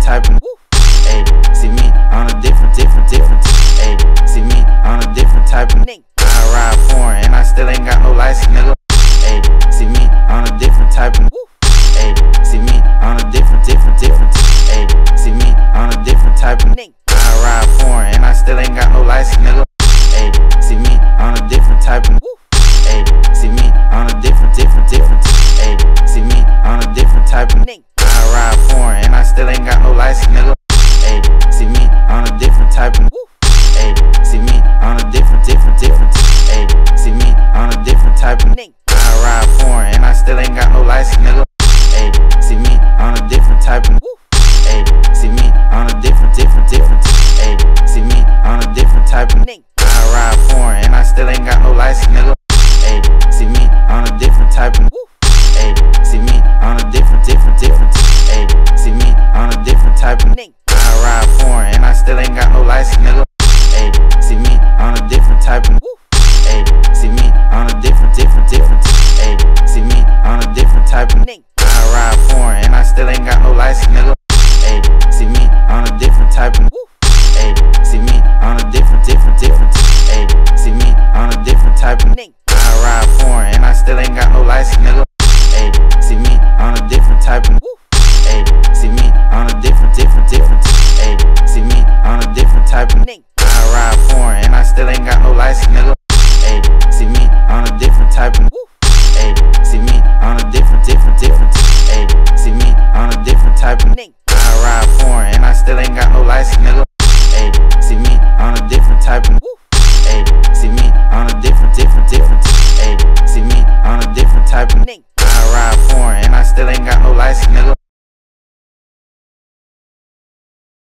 type of. Ayy, see me on a different. Ayy, see me on a different type of. I ride foreign and I still ain't got no license, nigga. Ayy, see me on a different type of. Ayy, see me on a different. Ayy, see me on a different type of. I ride foreign and I still ain't got no license, nigga. Ayy, see me on a different type of. Ayy, see me on a different. Ayy, see me on a different type of. I ride foreign and I still ain't got no license, nigga. Ayy, see me on a different type of. Ayy, see me on a different. Ayy, see me on a different type of. I ride foreign and I still ain't got no license, nigga. Ayy, see me on a different type of. Ayy, see me on a different. Ayy, see me on a different type of. I ride foreign and I still ain't got no license, nigga. Ayy, see me on a different type of. Ayy, see me on a different. Ayy, see me on a different type of. I ride foreign and I still ain't got no license, nigga. Ayy, see me on a different type of. Ayy, see me on a different. Ayy, see me on a different type of. I ride foreign and I still ain't got no license, nigga. Ayy, see me on a different type of.